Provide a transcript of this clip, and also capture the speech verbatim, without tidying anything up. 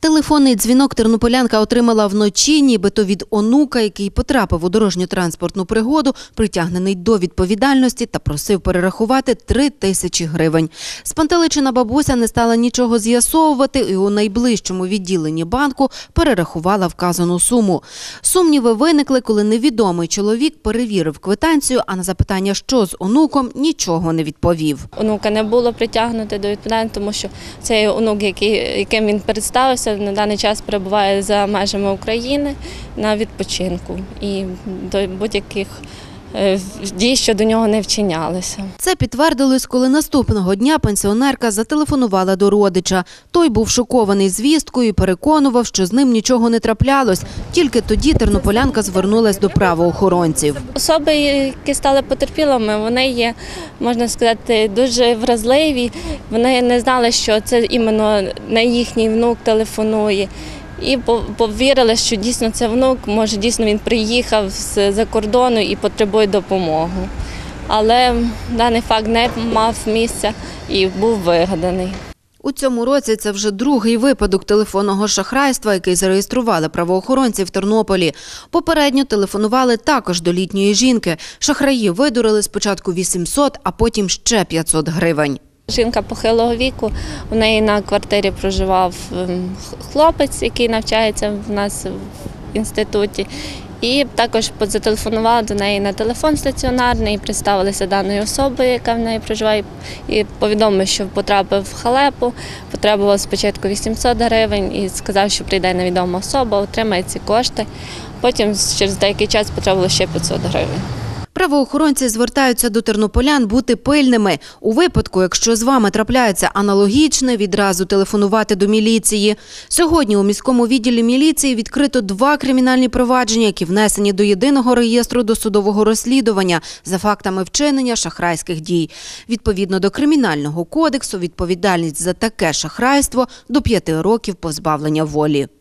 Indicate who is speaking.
Speaker 1: Телефонний дзвінок тернополянка отримала вночі, нібито від онука, який потрапив у дорожньо-транспортну пригоду, притягнений до відповідальності та просив перерахувати три тисячі гривень. Спантеличена бабуся не стала нічого з'ясовувати і у найближчому відділенні банку перерахувала вказану суму. Сумніви виникли, коли невідомий чоловік перевірив квитанцію, а на запитання, що з онуком, нічого не відповів.
Speaker 2: Онука не було притягнуто до відповідальності, тому що цей онук, який, яким він представився, на даний час перебуває за межами України на відпочинку і до будь-яких дій щодо нього не вчинялися.
Speaker 1: Це підтвердилось, коли наступного дня пенсіонерка зателефонувала до родича. Той був шокований звісткою і переконував, що з ним нічого не траплялось. Тільки тоді тернополянка звернулась до правоохоронців.
Speaker 2: Особи, які стали потерпілими, вони є, можна сказати, дуже вразливі. Вони не знали, що це іменно не їхній внук телефонує. І повірили, що дійсно це внук, може дійсно він приїхав з-за кордону і потребує допомоги. Але даний факт не мав місця і був вигаданий.
Speaker 1: У цьому році це вже другий випадок телефонного шахрайства, який зареєстрували правоохоронці в Тернополі. Попередньо телефонували також до літньої жінки. Шахраї видурили спочатку вісімсот, а потім ще п'ятсот гривень.
Speaker 2: Жінка похилого віку, у неї на квартирі проживав хлопець, який навчається в нас в інституті. І також зателефонували до неї на телефон стаціонарний, представилися даною особою, яка в неї проживає, і повідомив, що потрапив в халепу, потребував спочатку вісімсот гривень і сказав, що прийде невідома особа, отримає ці кошти. Потім через деякий час потребувало ще п'ятсот гривень.
Speaker 1: Правоохоронці звертаються до тернополян бути пильними. У випадку, якщо з вами трапляється аналогічне, відразу телефонувати до міліції. Сьогодні у міському відділі міліції відкрито два кримінальні провадження, які внесені до єдиного реєстру досудового розслідування за фактами вчинення шахрайських дій. Відповідно до Кримінального кодексу, відповідальність за таке шахрайство – до п'яти років позбавлення волі.